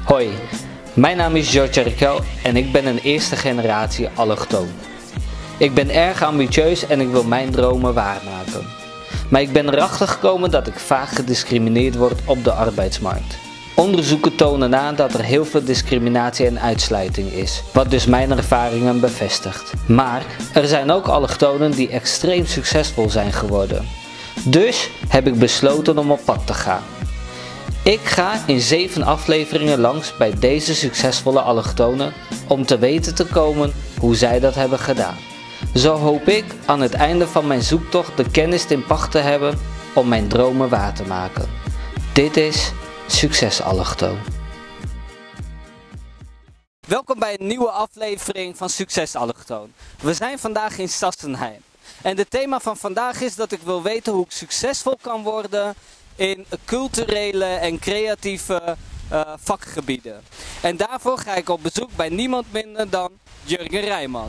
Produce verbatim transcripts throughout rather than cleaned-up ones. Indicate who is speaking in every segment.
Speaker 1: Hoi, mijn naam is George Jericho en ik ben een eerste generatie allochtoon. Ik ben erg ambitieus en ik wil mijn dromen waarmaken. Maar ik ben erachter gekomen dat ik vaak gediscrimineerd word op de arbeidsmarkt. Onderzoeken tonen aan dat er heel veel discriminatie en uitsluiting is, wat dus mijn ervaringen bevestigt. Maar er zijn ook allochtonen die extreem succesvol zijn geworden. Dus heb ik besloten om op pad te gaan. Ik ga in zeven afleveringen langs bij deze succesvolle allochtonen om te weten te komen hoe zij dat hebben gedaan. Zo hoop ik aan het einde van mijn zoektocht de kennis in pacht te hebben om mijn dromen waar te maken. Dit is Succes Allochtoon. Welkom bij een nieuwe aflevering van Succes Allochtoon. We zijn vandaag in Sassenheim. En het thema van vandaag is dat ik wil weten hoe ik succesvol kan worden in culturele en creatieve uh, vakgebieden. En daarvoor ga ik op bezoek bij niemand minder dan Jurgen Rijman.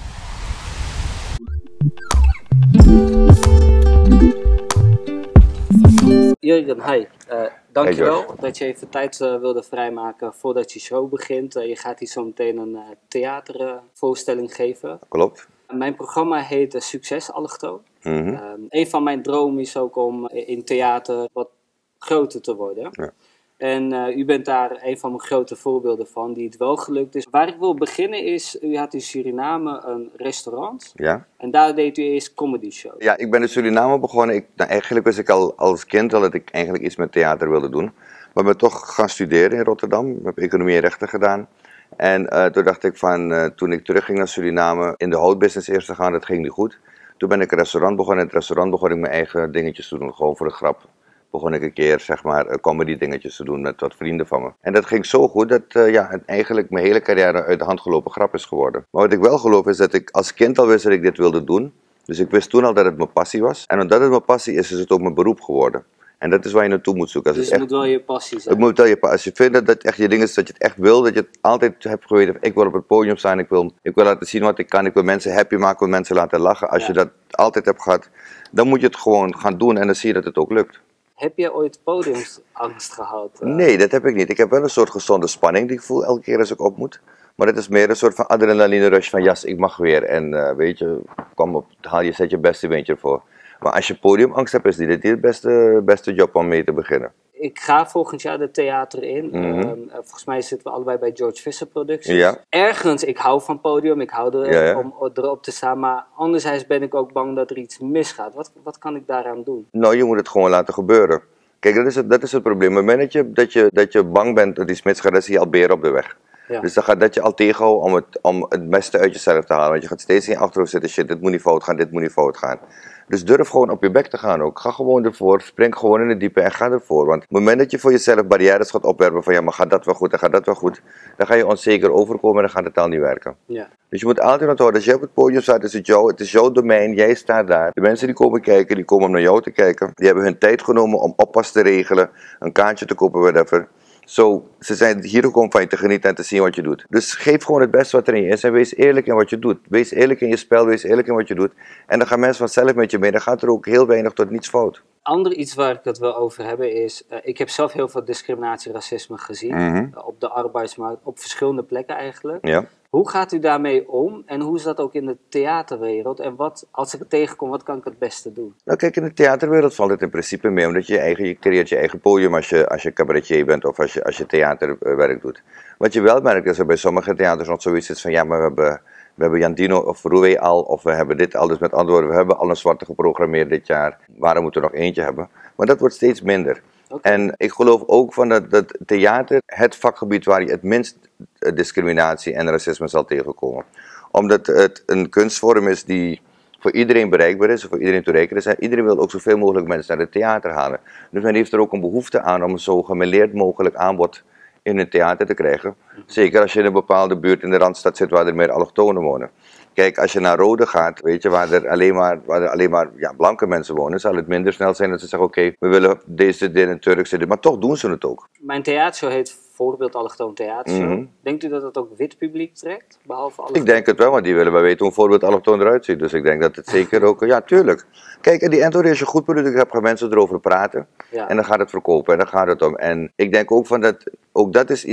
Speaker 1: Jurgen, hi. Uh, dankjewel
Speaker 2: hey
Speaker 1: dat je even tijd uh, wilde vrijmaken voordat je show begint. Uh, je gaat hier zo meteen een uh, theatervoorstelling uh, geven.
Speaker 2: Klopt.
Speaker 1: Mijn programma heet uh, Succes Allochtoon.
Speaker 2: Mm-hmm.
Speaker 1: uh, een van mijn dromen is ook om in theater wat groter te worden.
Speaker 2: Ja.
Speaker 1: En uh, u bent daar een van mijn grote voorbeelden van, die het wel gelukt is. Waar ik wil beginnen is, u had in Suriname een restaurant.
Speaker 2: Ja.
Speaker 1: En daar deed u eerst comedy show.
Speaker 2: Ja, ik ben in Suriname begonnen. Ik, nou, eigenlijk wist ik al als kind al dat ik eigenlijk iets met theater wilde doen. Maar ik ben toch gaan studeren in Rotterdam. Ik heb economie en rechten gedaan. En uh, toen dacht ik van, uh, toen ik terugging naar Suriname, in de houtbusiness eerst te gaan, dat ging niet goed. Toen ben ik een restaurant begonnen. In het restaurant begon ik mijn eigen dingetjes te doen, gewoon voor de grap. Begon ik een keer, zeg maar, comedy dingetjes te doen met wat vrienden van me. En dat ging zo goed dat uh, ja, het eigenlijk mijn hele carrière uit de hand gelopen grap is geworden. Maar wat ik wel geloof is dat ik als kind al wist dat ik dit wilde doen. Dus ik wist toen al dat het mijn passie was. En omdat het mijn passie is, is het ook mijn beroep geworden. En dat is waar je naartoe moet zoeken. Als
Speaker 1: Dus
Speaker 2: het,
Speaker 1: het
Speaker 2: echt,
Speaker 1: moet wel je passie zijn.
Speaker 2: het moet wel je passie. Als je vindt dat het echt je ding is, dat je het echt wil, dat je het altijd hebt geweten. Ik wil op het podium staan, ik wil, ik wil laten zien wat ik kan. Ik wil mensen happy maken, ik wil mensen laten lachen. Als ja. je dat altijd hebt gehad, dan moet je het gewoon gaan doen en dan zie je dat het ook lukt.
Speaker 1: Heb je ooit podiumsangst gehad? Uh...
Speaker 2: Nee, dat heb ik niet. Ik heb wel een soort gezonde spanning die ik voel elke keer als ik op moet. Maar het is meer een soort van adrenaline rush van jas, ik mag weer. En uh, weet je, kom op, haal je, zet je beste beentje ervoor. Maar als je podiumangst hebt, is dit niet de beste, beste job om mee te beginnen.
Speaker 1: Ik ga volgend jaar de theater in.
Speaker 2: Mm-hmm.
Speaker 1: uh, volgens mij zitten we allebei bij George Visser Producties.
Speaker 2: Ja.
Speaker 1: Ergens, ik hou van podium, ik hou er
Speaker 2: ja, ja.
Speaker 1: om erop te staan. Maar anderzijds ben ik ook bang dat er iets misgaat. Wat, wat kan ik daaraan doen?
Speaker 2: Nou, je moet het gewoon laten gebeuren. Kijk, dat is het, dat is het probleem. Op het moment dat je, dat, je, dat je bang bent dat iets misgaat, dan zie je al beren op de weg. Ja. Dus dan gaat dat je al tegenhouden om het, om het beste uit jezelf te halen. Want je gaat steeds in je achterhoofd zitten, shit, dit moet niet fout gaan, dit moet niet fout gaan. Dus durf gewoon op je bek te gaan ook. Ga gewoon ervoor, spring gewoon in het diepe en ga ervoor. Want op het moment dat je voor jezelf barrières gaat opwerpen van ja, maar gaat dat wel goed en gaat dat wel goed, dan ga je onzeker overkomen en dan gaat het al niet werken. Ja. Dus je moet altijd onthouden, als je op het podium staat, is het, jou, het is jouw domein, jij staat daar. De mensen die komen kijken, die komen om naar jou te kijken. Die hebben hun tijd genomen om oppas te regelen, een kaartje te kopen, whatever. So, ze zijn hier gekomen van je te genieten en te zien wat je doet. Dus geef gewoon het beste wat er in je is en wees eerlijk in wat je doet. Wees eerlijk in je spel, wees eerlijk in wat je doet. En dan gaan mensen vanzelf met je mee. Dan gaat er ook heel weinig tot niets fout.
Speaker 1: Ander iets waar ik het wel over heb is, uh, ik heb zelf heel veel discriminatie, racisme gezien.
Speaker 2: Mm-hmm.
Speaker 1: uh, op de arbeidsmarkt, op verschillende plekken eigenlijk.
Speaker 2: Ja.
Speaker 1: Hoe gaat u daarmee om en hoe is dat ook in de theaterwereld? En wat, als ik het tegenkom, wat kan ik het beste doen?
Speaker 2: Nou kijk, in de theaterwereld valt het in principe mee, omdat je je eigen, je creëert je eigen podium als je, als je cabaretier bent of als je, als je theaterwerk doet. Wat je wel merkt is er bij sommige theaters nog zoiets is van ja, maar we hebben, we hebben Jandino of Roué al, of we hebben dit al, dus met andere woorden, we hebben al een zwarte geprogrammeerd dit jaar. Waarom moeten we nog eentje hebben? Maar dat wordt steeds minder. Okay. En ik geloof ook van dat, dat theater het vakgebied waar je het minst discriminatie en racisme zal tegenkomen. Omdat het een kunstvorm is die voor iedereen bereikbaar is, voor iedereen toereikend is. En iedereen wil ook zoveel mogelijk mensen naar het theater halen. Dus men heeft er ook een behoefte aan om zo gemêleerd mogelijk aanbod in het theater te krijgen. Zeker als je in een bepaalde buurt in de Randstad zit waar er meer allochtonen wonen. Kijk, als je naar Rode gaat, weet je, waar er alleen maar, waar er alleen maar ja, blanke mensen wonen, zal het minder snel zijn dat ze zeggen, oké, okay, we willen deze dit en Turkse dit, maar toch doen ze het ook.
Speaker 1: Mijn theatershow heet Voorbeeld Allochtoon Theatershow. Mm-hmm. Denkt u dat het ook wit publiek trekt, behalve allochtoon?
Speaker 2: Ik denk het wel, want die willen wel weten hoe Voorbeeld Allochtoon eruit ziet. Dus ik denk dat het zeker ook, ja, tuurlijk. Kijk, in die endtory, als je goed product hebt, gaan mensen erover praten. Ja. En dan gaat het verkopen en dan gaat het om. En ik denk ook van dat, ook dat is iets,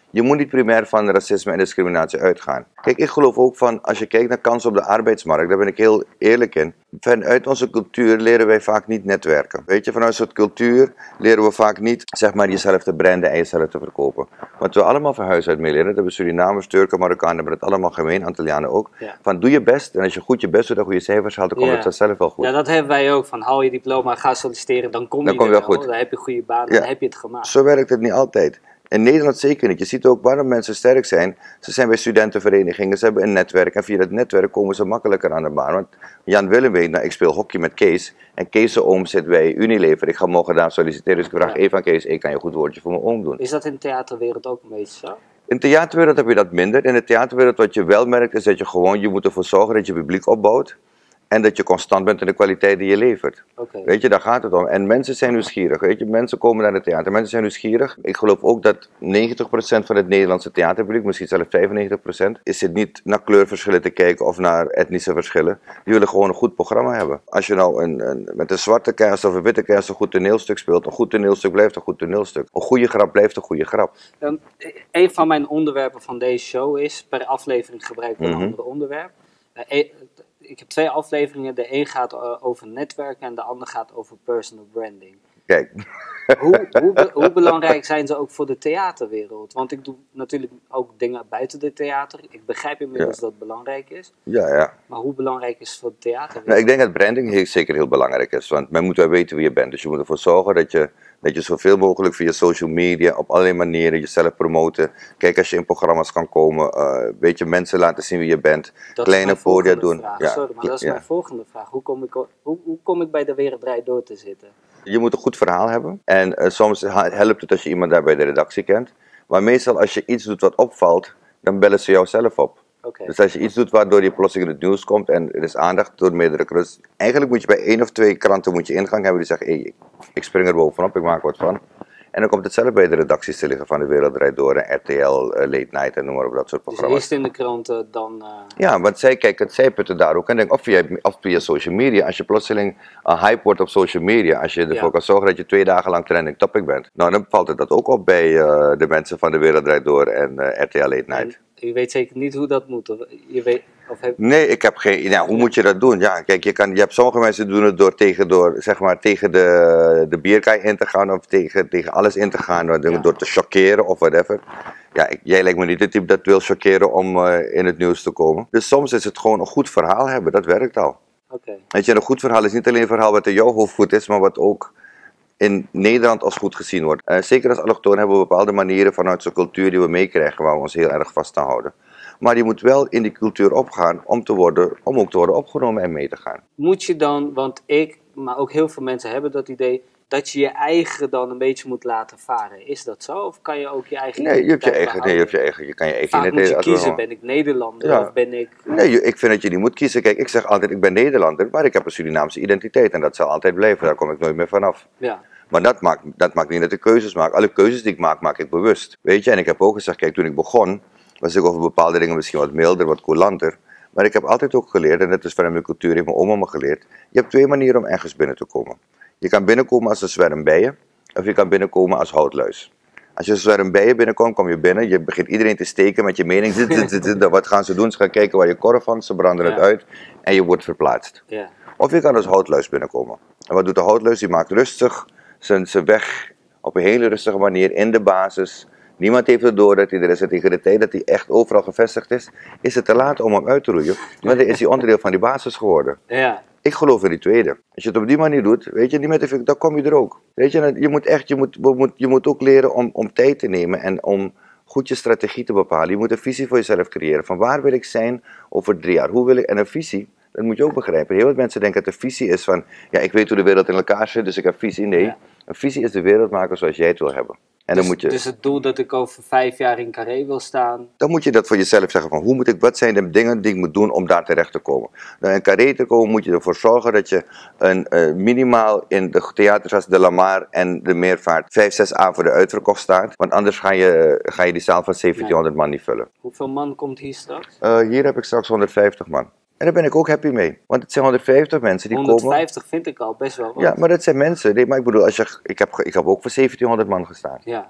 Speaker 2: Je moet niet primair van racisme en discriminatie uitgaan. Kijk, ik geloof ook van, als je kijkt naar kansen op de arbeidsmarkt, daar ben ik heel eerlijk in. Vanuit onze cultuur leren wij vaak niet netwerken. Weet je, vanuit onze cultuur leren we vaak niet, zeg maar, jezelf te branden en jezelf te verkopen. Want we allemaal van huis uit mee leren, dat hebben Surinamers, Turken, Marokkanen, hebben het allemaal gemeen, Antillianen ook. Ja. Van, doe je best en als je goed je best doet en goede cijfers haalt, dan komt ja. het zelf wel goed.
Speaker 1: Ja, dat hebben wij ook. Van, haal je diploma, ga solliciteren, dan kom je dan kom je wel goed. Dan heb je een goede baan, ja. dan heb je het gemaakt.
Speaker 2: Zo werkt het niet altijd. In Nederland zeker niet. Je ziet ook waarom mensen sterk zijn. Ze zijn bij studentenverenigingen, ze hebben een netwerk. En via dat netwerk komen ze makkelijker aan de baan. Want Jan Willem weet, nou, ik speel hockey met Kees. En Kees' zijn oom zit bij Unilever. Ik ga morgen daar solliciteren. Dus ik vraag ja. even aan Kees, ik kan je een goed woordje voor mijn oom doen.
Speaker 1: Is dat in de theaterwereld ook een beetje zo?
Speaker 2: In de theaterwereld heb je dat minder. In de theaterwereld wat je wel merkt is dat je gewoon, je moet ervoor zorgen dat je publiek opbouwt. En dat je constant bent in de kwaliteit die je levert.
Speaker 1: Okay.
Speaker 2: Weet je, daar gaat het om. En mensen zijn nieuwsgierig. Weet je, mensen komen naar het theater. Mensen zijn nieuwsgierig. Ik geloof ook dat negentig procent van het Nederlandse theaterpubliek, misschien zelfs vijfennegentig procent, is het niet naar kleurverschillen te kijken of naar etnische verschillen. Die willen gewoon een goed programma hebben. Als je nou een, een, met een zwarte cast of een witte cast een goed toneelstuk speelt, een goed toneelstuk blijft een goed toneelstuk. Een goede grap blijft een goede grap.
Speaker 1: Um, een van mijn onderwerpen van deze show is, per aflevering gebruik ik een mm-hmm. ander onderwerp. Uh, Ik heb twee afleveringen. De een gaat uh, over netwerken en de ander gaat over personal branding.
Speaker 2: Kijk.
Speaker 1: Hoe, hoe, hoe belangrijk zijn ze ook voor de theaterwereld? Want ik doe natuurlijk ook dingen buiten de theater. Ik begrijp inmiddels ja. dat het belangrijk is.
Speaker 2: Ja, ja.
Speaker 1: Maar hoe belangrijk is het voor de theaterwereld?
Speaker 2: Nou, ik denk dat branding heel, zeker heel belangrijk is. Want men moet wel weten wie je bent. Dus je moet ervoor zorgen dat je, dat je zoveel mogelijk via social media op allerlei manieren jezelf promoten. Kijk, als je in programma's kan komen. Uh, weet je, mensen laten zien wie je bent.
Speaker 1: Dat
Speaker 2: kleine podia doen.
Speaker 1: Ja. Sorry, maar dat is ja. mijn volgende vraag. Hoe kom, ik, hoe, hoe kom ik bij De Wereld Draait Door te zitten?
Speaker 2: Je moet een goed verhaal hebben. En uh, soms helpt het als je iemand daar bij de redactie kent. Maar meestal als je iets doet wat opvalt, dan bellen ze jou zelf op.
Speaker 1: Okay.
Speaker 2: Dus als je iets doet waardoor je plotseling in het nieuws komt en er is aandacht door meerdere kranten. Eigenlijk moet je bij één of twee kranten moet je ingang hebben die zeggen, hey, ik spring er bovenop, ik maak wat van. En dan komt het zelf bij de redacties te liggen van De Wereld Draait Door en R T L, uh, Late Night en noem maar op, dat soort programma's.
Speaker 1: Dus eerst in de kranten, dan... Uh...
Speaker 2: Ja, want zij kijken, zij putten daar ook en denk, of via, of via social media. Als je plotseling een hype wordt op social media, als je ervoor ja. kan zorgen dat je twee dagen lang trending topic bent. Nou, dan valt het dat ook op bij uh, de mensen van De Wereld Draait Door en uh, R T L Late Night.
Speaker 1: En je weet zeker niet hoe dat moet, of je weet... Of heb...
Speaker 2: Nee, ik heb geen. Nou, hoe moet je dat doen? Ja, kijk, je, kan, je hebt sommige mensen die doen het door tegen, door, zeg maar, tegen de, de bierkaai in te gaan of tegen, tegen alles in te gaan, door, ja. door te chockeren of whatever. Ja, ik, jij lijkt me niet de type dat wil chockeren om uh, in het nieuws te komen. Dus soms is het gewoon een goed verhaal hebben, dat werkt al.
Speaker 1: Okay.
Speaker 2: Weet je, een goed verhaal is niet alleen een verhaal wat in jouw hoofd goed is, maar wat ook in Nederland als goed gezien wordt. Uh, zeker als allochtoon hebben we bepaalde manieren vanuit zo'n cultuur die we meekrijgen, waar we ons heel erg vast aan houden. Maar je moet wel in die cultuur opgaan om, te worden, om ook te worden opgenomen en mee te gaan.
Speaker 1: Moet je dan, want ik, maar ook heel veel mensen hebben dat idee, dat je je eigen dan een beetje moet laten varen. Is dat zo? Of kan je ook je eigen...
Speaker 2: Nee, je hebt je eigen, nee, je hebt je eigen, je kan je eigen...
Speaker 1: Vaak moet je kiezen, ben ik Nederlander ja. of ben ik...
Speaker 2: Nee, ik vind dat je niet moet kiezen. Kijk, ik zeg altijd, ik ben Nederlander, maar ik heb een Surinaamse identiteit en dat zal altijd blijven. Daar kom ik nooit meer vanaf.
Speaker 1: Ja.
Speaker 2: Maar dat maakt, dat maakt niet dat ik keuzes maak. Alle keuzes die ik maak, maak ik bewust. Weet je, en ik heb ook gezegd, kijk, toen ik begon, was ik over bepaalde dingen misschien wat milder, wat coulanter. Maar ik heb altijd ook geleerd, en dat is vanuit mijn cultuur, heeft mijn oma me geleerd. Je hebt twee manieren om ergens binnen te komen. Je kan binnenkomen als een zwerm bijen, of je kan binnenkomen als houtluis. Als je een zwerm bijen binnenkomt, kom je binnen, je begint iedereen te steken met je mening. Zit, zit, zit, zit, wat gaan ze doen? Ze gaan kijken waar je korf van, ze branden ja. het uit en je wordt verplaatst.
Speaker 1: Ja.
Speaker 2: Of je kan als houtluis binnenkomen. En wat doet de houtluis? Die maakt rustig zijn, zijn weg op een hele rustige manier in de basis. Niemand heeft het door dat hij er is. En tegen de tijd dat hij echt overal gevestigd is, is het te laat om hem uit te roeien. Maar dan is hij onderdeel van die basis geworden.
Speaker 1: Ja.
Speaker 2: Ik geloof in die tweede. Als je het op die manier doet, weet je, niet met de, dan kom je er ook. Weet je, je moet echt, je moet, je moet, je moet ook leren om, om tijd te nemen en om goed je strategie te bepalen. Je moet een visie voor jezelf creëren. Van waar wil ik zijn over drie jaar? Hoe wil ik? En een visie, dat moet je ook begrijpen. Heel veel mensen denken dat de visie is van, ja, ik weet hoe de wereld in elkaar zit, dus ik heb visie. Nee, ja. Een visie is de wereld maken zoals jij het wil hebben. En
Speaker 1: dus,
Speaker 2: dan moet je,
Speaker 1: dus het doel dat ik over vijf jaar in Carré wil staan.
Speaker 2: Dan moet je dat voor jezelf zeggen van hoe moet ik, wat zijn de dingen die ik moet doen om daar terecht te komen. Nou, in Carré te komen moet je ervoor zorgen dat je een, uh, minimaal in de theaters als de Lamar en de Meervaart vijf, zes avonden uitverkocht staat. Want anders ga je, ga je die zaal van zeventienhonderd man niet vullen.
Speaker 1: Hoeveel man komt hier straks?
Speaker 2: Uh, hier heb ik straks honderdvijftig man. En daar ben ik ook happy mee. Want het zijn honderdvijftig mensen die
Speaker 1: honderdvijftig
Speaker 2: komen.
Speaker 1: honderdvijftig vind ik al best wel wat.
Speaker 2: Ja, maar dat zijn mensen. Nee, maar ik bedoel, als je, ik, heb, ik heb ook voor zeventienhonderd man gestaan.
Speaker 1: Ja.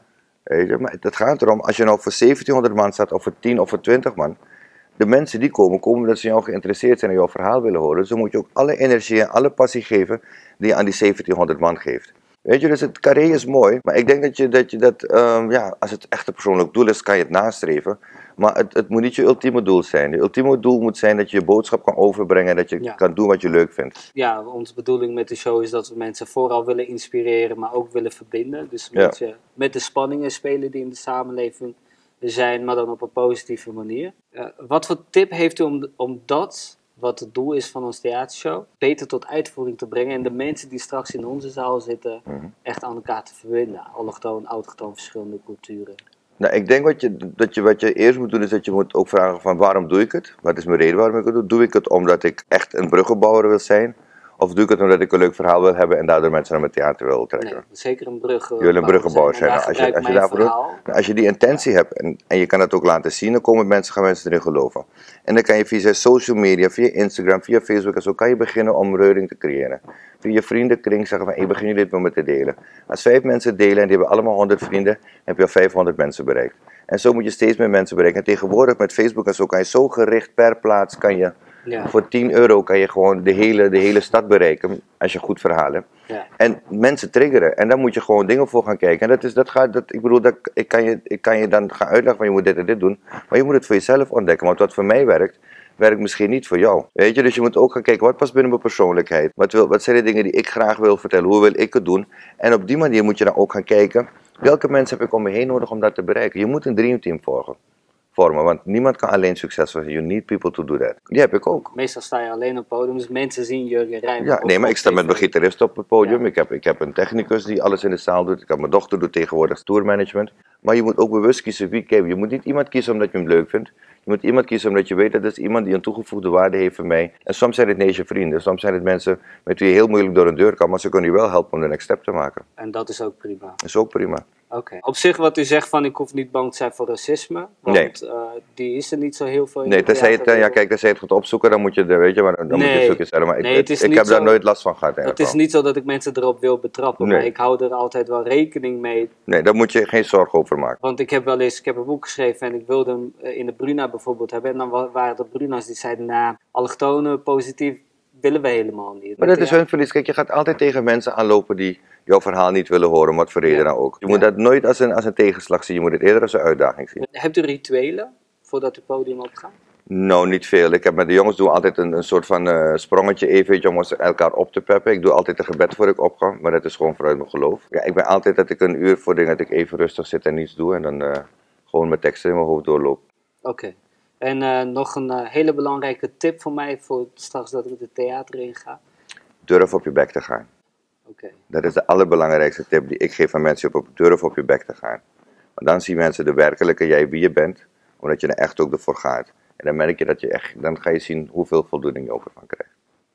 Speaker 2: Weet je? Maar het gaat erom, als je nou voor zeventienhonderd man staat, of voor tien of voor twintig man, de mensen die komen, komen omdat ze jou geïnteresseerd zijn en jouw verhaal willen horen. Dus dan moet je ook alle energie en alle passie geven die je aan die zeventienhonderd man geeft. Weet je, dus het carré is mooi, maar ik denk dat je dat, je dat um, ja, als het echt een persoonlijk doel is, kan je het nastreven. Maar het, het moet niet je ultieme doel zijn. Je ultieme doel moet zijn dat je je boodschap kan overbrengen en dat je ja. kan doen wat je leuk vindt.
Speaker 1: Ja, onze bedoeling met de show is dat we mensen vooral willen inspireren, maar ook willen verbinden. Dus
Speaker 2: ja.
Speaker 1: met, je, met de spanningen spelen die in de samenleving zijn, maar dan op een positieve manier. Uh, wat voor tip heeft u om, om dat, wat het doel is van onze theatershow, beter tot uitvoering te brengen en de mensen die straks in onze zaal zitten mm-hmm. echt aan elkaar te verbinden? Allochtoon, autochtoon, verschillende culturen.
Speaker 2: Nou, ik denk wat je, dat je wat je eerst moet doen is dat je moet ook vragen van waarom doe ik het? Wat is mijn reden waarom ik het doe? Doe ik het omdat ik echt een bruggenbouwer wil zijn? Of doe ik het omdat ik een leuk verhaal wil hebben en daardoor mensen naar mijn theater wil trekken?
Speaker 1: Nee, zeker een bruggenbouwer.
Speaker 2: Je wil een bruggenbouwer zijn. zijn. Als, je, als, je daarvoor doet, als je die intentie ja. hebt en, en je kan het ook laten zien, dan komen mensen, gaan mensen erin geloven. En dan kan je via social media, via Instagram, via Facebook en zo, kan je beginnen om reuring te creëren. Via je vriendenkring zeggen van, ik begin dit met me te delen. Als vijf mensen delen en die hebben allemaal honderd vrienden, heb je al vijfhonderd mensen bereikt. En zo moet je steeds meer mensen bereiken. En tegenwoordig met Facebook en zo kan je zo gericht per plaats, kan je ja. voor tien euro kan je gewoon de hele, de hele stad bereiken, als je goed verhaal hebt. Ja. En mensen triggeren. En daar moet je gewoon dingen voor gaan kijken. En dat is, dat gaat, dat, ik bedoel, dat, ik, kan je, ik kan je dan gaan uitleggen van je moet dit en dit doen. Maar je moet het voor jezelf ontdekken. Want wat voor mij werkt, werkt misschien niet voor jou. Weet je, dus je moet ook gaan kijken, wat past binnen mijn persoonlijkheid? Wat, wil, wat zijn de dingen die ik graag wil vertellen? Hoe wil ik het doen? En op die manier moet je dan ook gaan kijken, welke mensen heb ik om me heen nodig om dat te bereiken? Je moet een dreamteam volgen. vormen, want niemand kan alleen succesvol zijn. You need people to do that. Die heb ik ook.
Speaker 1: Meestal sta je alleen op het podium, dus mensen zien Jurgen Rijmer.
Speaker 2: Ja, nee, maar ik sta met mijn gitarist op het podium. Ja. Ik, heb, ik heb een technicus die alles in de zaal doet. Ik heb mijn dochter doet tegenwoordig tourmanagement. Maar je moet ook bewust kiezen wie kijkt. Je moet niet iemand kiezen omdat je hem leuk vindt. Je moet iemand kiezen omdat je weet dat het is iemand die een toegevoegde waarde heeft voor mij. En soms zijn het niet eens je vrienden. Soms zijn het mensen met wie je heel moeilijk door een deur kan, maar ze kunnen je wel helpen om de next step te maken.
Speaker 1: En dat is ook prima.
Speaker 2: Dat is ook prima.
Speaker 1: Oké. Okay. Op zich wat u zegt van ik hoef niet bang te zijn voor racisme, want nee. uh, die is er niet zo heel veel in.
Speaker 2: Nee, tenzij het, ja kijk, tenzij je het gaat opzoeken, dan moet je, weet je, maar dan nee. moet je het zoeken stellen. Maar
Speaker 1: nee,
Speaker 2: ik, ik heb zo, daar nooit last van gehad. Het
Speaker 1: is niet zo dat ik mensen erop wil betrappen, nee. maar ik hou er altijd wel rekening mee.
Speaker 2: Nee, daar moet je geen zorgen over maken.
Speaker 1: Want ik heb wel eens, ik heb een boek geschreven en ik wilde hem in de Bruna bijvoorbeeld hebben. En dan waren de Bruna's die zeiden, nou, allochtonen positief willen we helemaal niet.
Speaker 2: Maar dat is hun verlies. Kijk, je gaat altijd tegen mensen aanlopen die jouw verhaal niet willen horen, wat voor reden ja. dan ook. Je moet ja. dat nooit als een, als een tegenslag zien, je moet het eerder als een uitdaging zien.
Speaker 1: Hebt u rituelen voordat u het podium opgaat?
Speaker 2: Nou, niet veel. Ik heb met de jongens doen altijd een, een soort van uh, sprongetje even om elkaar op te peppen. Ik doe altijd een gebed voor ik opga, maar dat is gewoon vanuit mijn geloof. Ja, ik ben altijd dat ik een uur voor dingen dat ik even rustig zit en niets doe en dan uh, gewoon mijn teksten in mijn hoofd doorloop.
Speaker 1: Oké. Okay. En uh, nog een uh, hele belangrijke tip voor mij voor straks dat ik het theater in ga.
Speaker 2: Durf op je bek te gaan.
Speaker 1: Okay.
Speaker 2: Dat is de allerbelangrijkste tip die ik geef aan mensen, op durf op je bek te gaan. Want dan zien mensen de werkelijke jij wie je bent, omdat je er echt ook ervoor gaat. En dan merk je dat je echt, dan ga je zien hoeveel voldoening je ook ervan krijgt.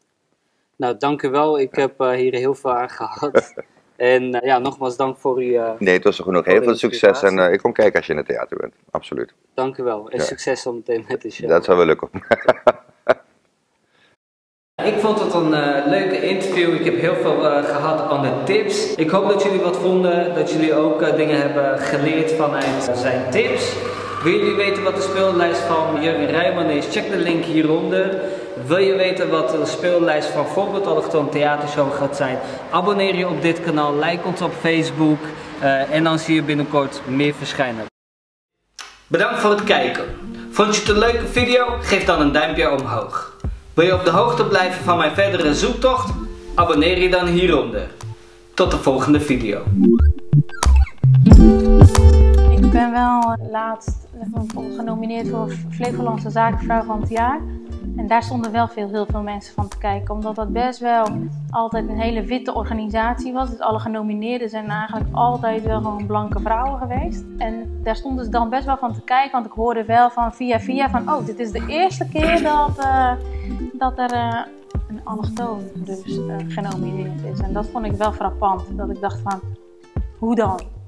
Speaker 1: Nou, dank u wel. Ik ja. heb uh, hier heel veel aan gehad. En uh, ja, nogmaals dank voor uw... Uh,
Speaker 2: nee, het was er genoeg. Heel veel succes en uh, ik kom kijken als je in het theater bent. Absoluut.
Speaker 1: Dank u wel. En ja. succes zometeen met de show.
Speaker 2: Dat zal wel lukken.
Speaker 1: Ik vond het een uh, leuke interview. Ik heb heel veel uh, gehad aan de tips. Ik hoop dat jullie wat vonden. Dat jullie ook uh, dingen hebben geleerd vanuit uh, zijn tips. Wil jullie weten wat de speellijst van Jurgen Rijman is? Check de link hieronder. Wil je weten wat de speellijst van Voorbeeld Allochtoon Theatershow gaat zijn? Abonneer je op dit kanaal, like ons op Facebook uh, en dan zie je binnenkort meer verschijnen. Bedankt voor het kijken. Vond je het een leuke video? Geef dan een duimpje omhoog. Wil je op de hoogte blijven van mijn verdere zoektocht? Abonneer je dan hieronder. Tot de volgende video.
Speaker 3: Ik ben wel laatst genomineerd voor Flevolandse Zakenvrouw van het jaar. En daar stonden wel veel, heel veel mensen van te kijken. Omdat dat best wel altijd een hele witte organisatie was. Dus alle genomineerden zijn eigenlijk altijd wel gewoon blanke vrouwen geweest. En daar stonden ze dan best wel van te kijken. Want ik hoorde wel van via via van, oh, dit is de eerste keer dat, uh, dat er uh, een allochtoon dus uh, genomineerd is. En dat vond ik wel frappant. Dat ik dacht van, hoe dan?